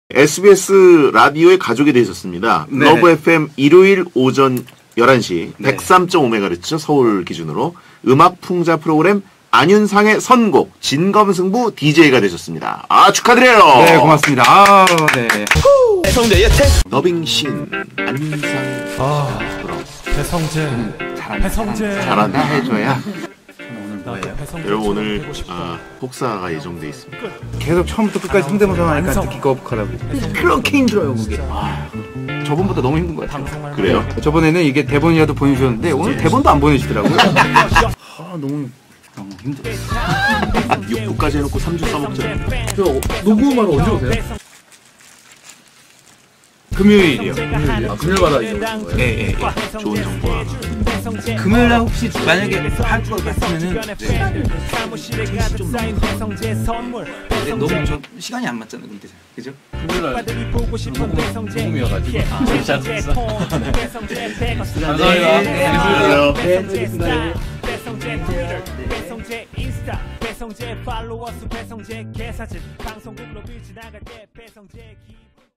SBS 라디오의 가족이 되셨습니다. 네. 러브 FM 일요일 오전 11시 네. 103.5MHz 서울 기준으로 음악 풍자 프로그램 안윤상의 선곡 진검승부 DJ가 되셨습니다. 아, 축하드려요. 네, 고맙습니다. 아, 네. 더빙 신 안윤상 돌아왔습니다. 배성재. 배성재. 잘한다 해줘야. 오늘 뭐예요? 여러분 오늘 복사가 예정돼 있습니다. 계속 처음부터 끝까지 성대모사 하니까 듣기가 없더라고. 그렇게 힘들어요, 그게. 저번보다 너무 힘든 것 같아요. 그래요? 저번에는 이게 대본이라도 보내주셨는데 오늘 대본도 안 보내주더라고요. 너무 힘들어요. 6부까지 해놓고 3주 써먹잖아요. 녹음하러 언제 오세요? 금요일이요. 금요일마다 이제 오는 거예요? 네. 좋은 정보 하나. 금요일날 혹시 만약에 할 것 같으면은 너무 저 시간이 안 맞잖아요, 근데 그죠? 금요일날 녹음이어가지고 감사합니다. 안녕하세요. 배성재 팔로워스 배성재 개사진 방송국으로 비치 나갈 때 배성재 기분